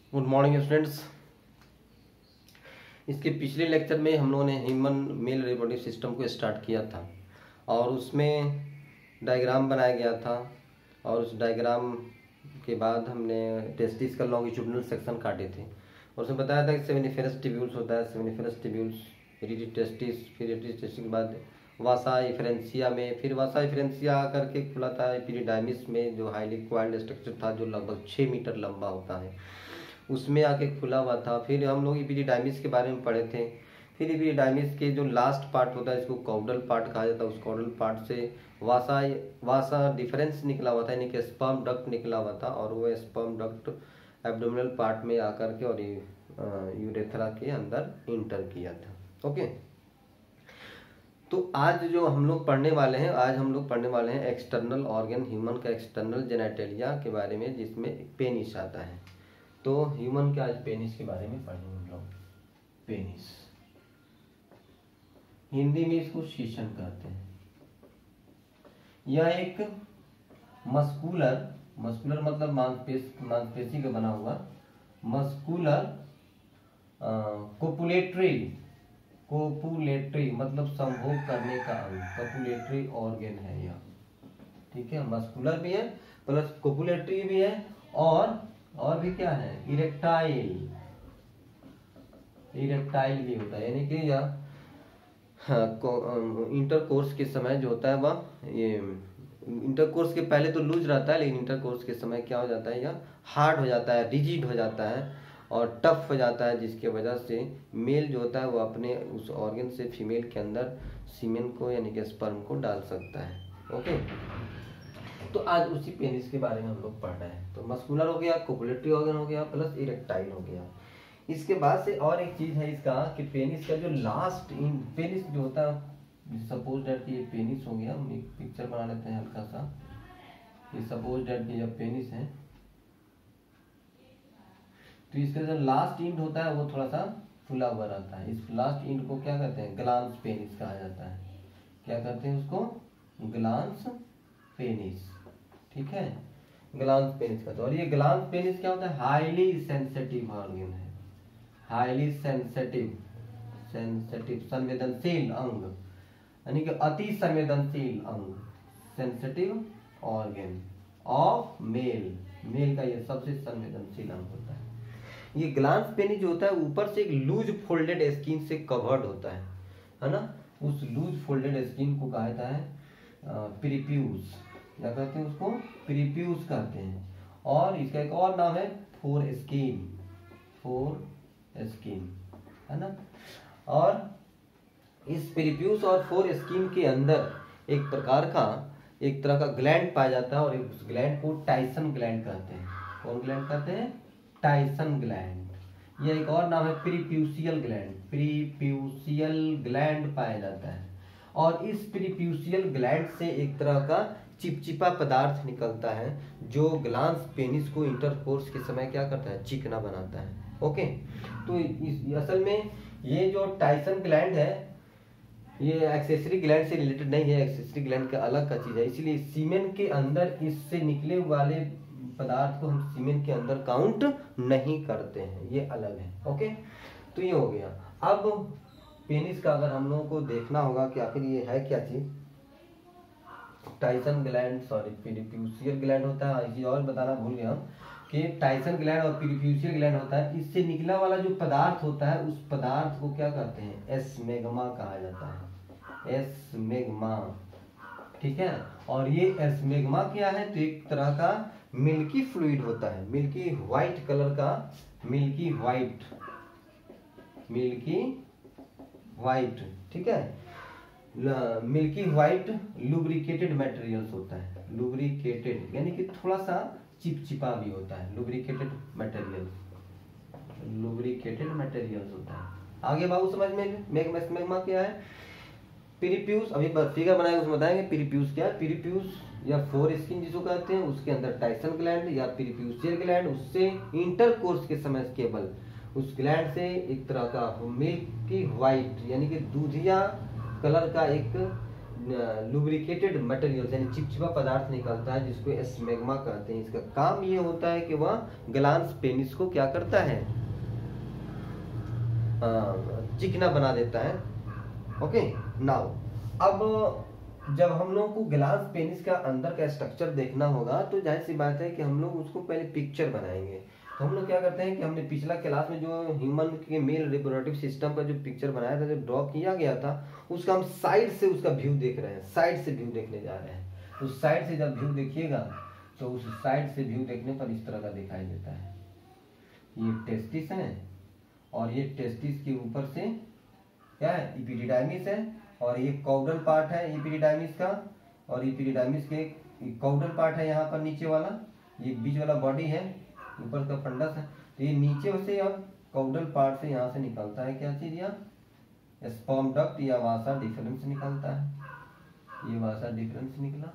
Good morning students. इसके पिछले lecture में हम लोगों ने ह्यूमन मेल रिप्रोडक्टिव सिस्टम को स्टार्ट किया था और उसमें डायग्राम बनाया गया था और उस डायग्राम के बाद हमने टेस्टिस का लॉन्गिट्यूडिनल सेक्शन काटे थे और उसमें बताया था कि सेमिनिफेरस टिब्यूल्स होता है, सेमिनिफेरस टिब्यूल्स, इरिडी टेस्टिस, फिर इरिडी टेस्टिस के बाद वासा इफरेंसिया में, फिर वासा इफरेंसिया करके खुला था एपिडिडाइमिस में जो हाईली क्वाइल्ड स्ट्रक्चर था जो लगभग 6 मीटर लंबा होता है, उसमें आके खुला हुआ था। फिर हम लोग एपिडिडाइमिस के बारे में पढ़े थे। फिर एपिडिडाइमिस के जो लास्ट पार्ट होता है इसको कॉडल पार्ट कहा जाता है, उस कॉडल पार्ट से वासा डिफरेंस निकला हुआ था, यानी कि स्पर्म डक्ट निकला हुआ था और वो स्पर्म डक्ट एब्डोमिनल पार्ट में आकर के और यूरेथ्रा के अंदर इंटर किया था। ओके, तो आज जो हम लोग पढ़ने वाले हैं, आज हम लोग पढ़ने वाले हैं एक्सटर्नल ऑर्गन, ह्यूमन का एक्सटर्नल जेनेटेलिया के बारे में, जिसमें पेनिस आता है। तो ह्यूमन के आज पेनिस के बारे में पढ़ेंगे हम लोग। पेनिस हिंदी में इसको शीशन कहते हैं। यह एक मस्कुलर मतलब मांसपेशी का बना हुआ मस्कुलर कोपुलेटरी मतलब संभोग करने का अंग, कोपुलेटरी ऑर्गन है यह। ठीक है, मस्कुलर भी है प्लस कोपुलेटरी भी है और भी क्या है, इरेक्टाइल भी होता है, यानी कि यह इंटरकोर्स के समय जो होता है वह, ये इंटरकोर्स के पहले तो लूज रहता है, लेकिन इंटरकोर्स के समय क्या हो जाता है, यह हार्ड हो जाता है, रिजिड हो जाता है और टफ हो जाता है, जिसके वजह से मेल जो होता है वो अपने उस ऑर्गन से फीमेल के अंदर सीमेन को यानी कि स्पर्म को डाल सकता है। ओके, तो आज उसी पेनिस के बारे में हम लोग पढ़ रहे हैं। तो मस्कुलर हो गया, कोपुलेटरी ऑर्गन हो गया, प्लस इरेक्टाइल हो गया। इसके बाद से और एक चीज है इसका कि पेनिस का जो लास्ट पेनिस जो होता है, सपोज दैट ये पेनिस हो गया, हम एक पिक्चर बना लेते हैं हल्का सा। ये सपोज दैट ये पेनिस है, तो इसका जो लास्ट इंड होता है वो थोड़ा सा फुला हुआ रहता है। इस लास्ट इंड को क्या कहते हैं, ग्लांस पेनिस कहा जाता है। क्या कहते हैं उसको, ग्लांस पेनिस। ठीक है, ग्लांस पेनिस का। तो और ये ग्लांस पेनिस क्या होता है, हाईली सेंसिटिव ऑर्गन है, हाईली सेंसिटिव संवेदनशील अंग, यानी कि अति संवेदनशील अंग, सेंसिटिव ऑर्गन ऑफ मेल का ये सबसे संवेदनशील अंग होता है। ये ग्लांस पेनिस जो होता है ऊपर से एक लूज फोल्डेड स्किन से कवर्ड होता है ना। उस लूज फोल्डेड स्किन को कहा जाता है प्रीप्यूस, क्या कहते हैं उसको, प्रीप्यूस कहते हैं। और इसका एक और नाम है फोर स्किन है ना। और इस प्रीप्यूस और फोर स्किन के अंदर एक तरह का ग्लैंड पाया जाता है और उस ग्लैंड को टाइसन ग्लैंड कहते हैं। कौन ग्लैंड कहते हैं, टाइसन ग्लैंड। यह एक और नाम है प्रीप्यूसियल ग्लैंड पाया जाता है। और इस प्रीप्यूसियल ग्लैंड से एक तरह का चिपचिपा पदार्थ निकलता है जो ग्लांस पेनिस को इंटरकोर्स के समय क्या करता है, चिकना बनाता है। ओके, तो असल में ये जो टाइसन ग्लैंड है ये एक्सेसरी ग्लैंड से रिलेटेड नहीं है, एक्सेसरी ग्लैंड का अलग का चीज है, इसलिए सीमेन के अंदर इससे निकले वाले पदार्थ को हम सीमेन के अंदर काउंट नहीं करते हैं, ये अलग है। ओके, तो ये हो गया। अब पेनिस का अगर हम लोगों को देखना होगा कि आखिर ये है क्या चीज, Tyson gland, sorry preputial gland होता है। इसी और बताना भूल गया कि टाइसन ग्लैंड और प्रीप्यूसियल ग्लैंड होता है। इससे निकला वाला जो पदार्थ होता है उस पदार्थ को क्या कहते हैं, एस्मेग्मा कहा जाता है, एस्मेग्मा। ठीक है, और ये एस्मेग्मा क्या है, तो एक तरह का मिल्की फ्लूइड होता है, मिल्की व्हाइट कलर का, मिल्की व्हाइट। ठीक है, मिल्की व्हाइट लुब्रिकेटेड मटेरियल्स होता है, लुब्रिकेटेड यानी कि थोड़ा सा चिपचिपा भी होता है, लुब्रिकेटेड मटेरियल्स होता है। आगे बाबू समझ में, मैग्मा क्या है, प्रीप्यूस, अभी फिगर बनाएंगे उसमें बताएंगे प्रीप्यूस क्या है। प्रीप्यूस या फोर स्किन जिसको कहते हैं, उसके अंदर टाइसन ग्लैंड या प्रीप्यूसियल ग्लैंड, उससे इंटरकोर्स के समय केवल उस ग्लैंड से एक तरह का मिल्की व्हाइट यानी कि दूधिया कलर का एक लुब्रिकेटेड मटेरियल यानी चिपचिपा पदार्थ निकलता है जिसको एस्मेग्मा कहते हैं। इसका काम ये होता है कि वह ग्लांस पेनिस को क्या करता है, चिकना बना देता है। ओके नाउ अब जब हम लोग को ग्लास पेनिस का अंदर का स्ट्रक्चर देखना होगा तो जाहिर सी बात है कि हम लोग उसको पहले पिक्चर बनाएंगे। तो हम लोग क्या करते हैं कि हमने पिछला क्लास में जो ह्यूमन के मेल रिप्रोडक्टिव सिस्टम का जो पिक्चर बनाया था, जो ड्रॉ किया गया था, उसका हम साइड से उसका व्यू देख रहे हैं, साइड से व्यू देखने जा रहे हैं। उस साइड से जब व्यू देखिएगा तो उस साइड से व्यू देखने पर इस तरह का दिखाई देता है। ये टेस्टिस है और ये टेस्टिस के ऊपर से क्या है, इपिडिडाइमिस है और ये कॉडल पार्ट है इपिडिडाइमिस का, और इपिडिडाइमिस के कॉडल पार्ट है यहाँ पर नीचे वाला, ये बीच वाला बॉडी है, ऊपर का फंडस है। तो ये नीचे से अब कॉडल पार्ट से यहाँ से निकलता है क्या चीज, या स्पर्म डक्ट या वासा डिफरेंस निकलता है। ये वासा डिफरेंस निकला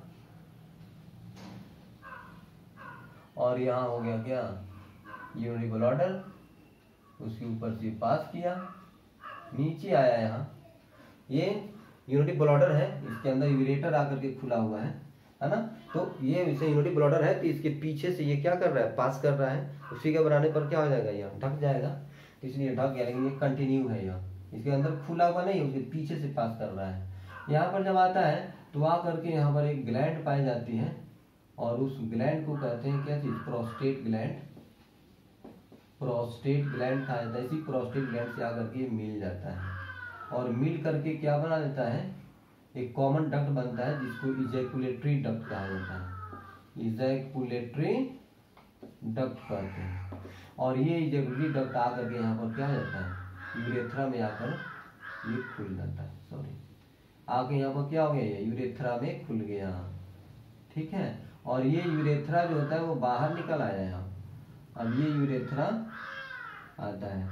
और यहाँ हो गया क्या, यूरिनरी ब्लैडर, उसके ऊपर से पास किया, नीचे आया यहाँ, ये यूरिनरी ब्लैडर है, इसके अंदर यूरेटर आकर के खुला हुआ है ना। तो ये वैसे यूरिनरी ब्लैडर है तो इसके पीछे से ये क्या कर रहा है, पास कर रहा है। उसी के बनाने पर क्या हो जाएगा, यहाँ ढक जाएगा, तो इसलिए ढक गया, लेकिन ये कंटिन्यू है, यहाँ इसके अंदर खुला हुआ नहीं, उसके पीछे से पास कर रहा है। यहाँ पर जब आता है तो आ करके यहाँ पर एक ग्लैंड पाई जाती है और उस ग्लैंड को कहते हैं क्या चीज, प्रोस्टेट ग्लैंड। प्रोस्टेट ग्लैंड कहा जाता है, इसी प्रोस्टेट ग्लैंड से आकर के मिल जाता है और मिल करके क्या बना देता है, एक कॉमन डक्ट बनता है जिसको इजैकुलेटरी डक्ट कहा जाता है। इजैकुलेटरी डक्ट कहते हैं। और ये इजैकुलेटरी डक्ट आकर के यहाँ पर क्या हो जाता है, यूरेथ्रा में आकर ये खुल जाता है, सॉरी आके यहाँ पर क्या हो गया, ये यूरेथ्रा में खुल गया, ठीक है। और ये यूरेथ्रा जो होता है वो बाहर निकल आया यहाँ, अब ये यूरेथ्रा आता है,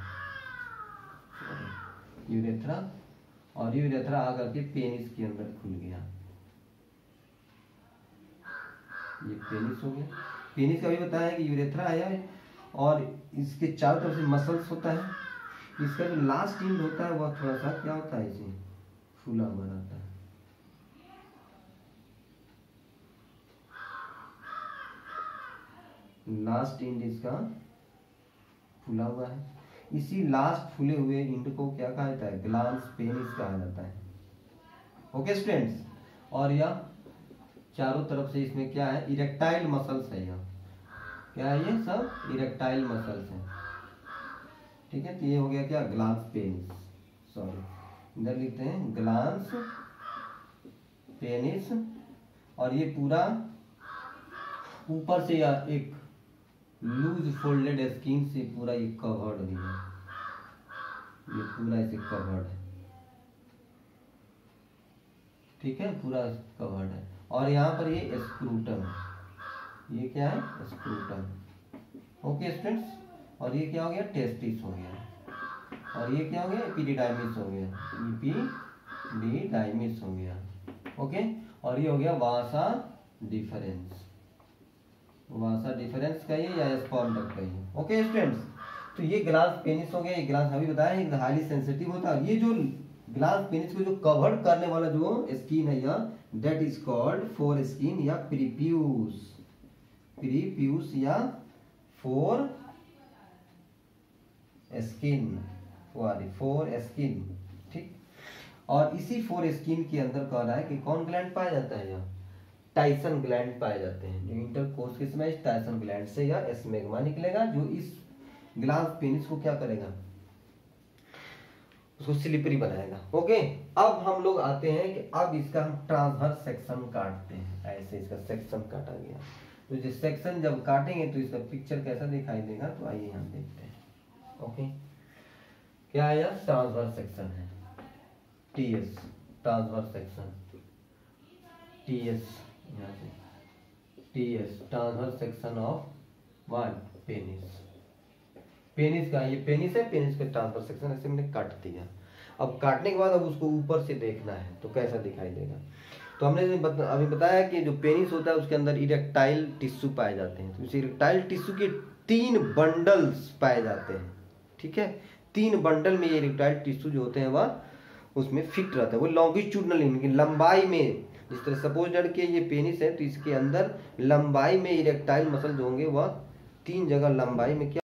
यूरेथ्रा, और यूरेथ्रा आकर के पेनिस के अंदर खुल गया, ये पेनिस हो गया। पेनिस का भी बताया है कि यूरेथ्रा आया है और इसके चारों तरफ से मसल्स होता है। इसका जो लास्ट एंड होता है वह थोड़ा सा क्या होता है, इसे फूला हुआ रहता है। लास्ट एंड इसका फूला हुआ है। इसी लास्ट फूले हुए एंड को क्या कहा जाता है, ग्लांस पेनिस कहा जाता है। ओके स्टूडेंट्स, और यह चारों तरफ से इसमें क्या है, इरेक्टाइल मसल्स है, यह क्या है, ये सब इरेक्टाइल मसल्स है, ठीक है। तो ये हो गया क्या, ग्लांस पेनिस, सॉरी इधर लिखते हैं ग्लांस पेनिस। और ये पूरा ऊपर से यह एक लूज फोल्डेड स्किन से पूरा ये कवर्ड भी है, ये पूरा इसे कवर्ड है, ठीक है, पूरा कवर्ड है। और यहाँ पर ये स्क्रूटम है, ये क्या है, स्क्रूटम। ओके स्टूडेंट्स, और ये क्या हो गया, टेस्टिस हो गया, और ये क्या हो गया, एपिडिडाइमिस हो गया, एपिडिडाइमिस हो गया। ओके, और ये हो गया वासा डिफरेंस, वासा डिफरेंस का ये या स्पर्म डक्ट का ये। ओके स्टूडेंट्स, तो ये ग्लास पेनिस हो गया। ये ग्लास अभी बताया ये हाईली सेंसिटिव होता है। ये जो ग्लास पेनिस को जो कवर करने वाला जो स्किन है या that is called foreskin या प्रीप्यूस, प्रीप्यूस या फोर स्किन, फोर स्किन, ठीक। और इसी फोर स्किन के अंदर कह रहा है कि कौन ग्लैंड पाया जाता है, यहाँ टाइसन ग्लैंड पाए जाते हैं। जो इंटरकोर्स के समय इस टाइसन ग्लैंड से या एस्मेग्मा निकलेगा जो इस ग्लास पेनिस को क्या करेगा, उसको स्लिपरी बनाएगा। ओके, अब हम लोग आते हैं कि अब इसका हम ट्रांसवर्स सेक्शन काटते हैं। ऐसे इसका सेक्शन काटा गया, तो जिस सेक्शन जब काटेंगे तो इसका पिक्चर कैसा दिखाई देगा, तो आइए हम देखते हैं। ओके, क्या है, ट्रांसवर्स सेक्शन है, टीएस ट्रांसवर्स सेक्शन, टीएस यहाँ से TS transverse section of what, penis. Penis का ये पेनिस है, पेनिस का ट्रांसवर्स सेक्शन ऐसे मैंने काट दिया। अब काटने के बाद अब उसको ऊपर से देखना है तो कैसा दिखाई देगा। तो हमने अभी बताया कि जो पेनिस होता है उसके अंदर इरेक्टाइल टिश्यू पाए जाते हैं। तो इस इरेक्टाइल टिश्यू के 3 बंडल्स पाए जाते हैं, ठीक है। 3 बंडल में ये इरेक्टाइल टिश्यू जो होते हैं वह उसमें फिट रहता है, वो लॉन्गिट्यूडनल लेकिन लंबाई में, जिस तरह सपोज दैट के ये पेनिस है तो इसके अंदर लंबाई में इरेक्टाइल मसल जो होंगे वह 3 जगह लंबाई में क्या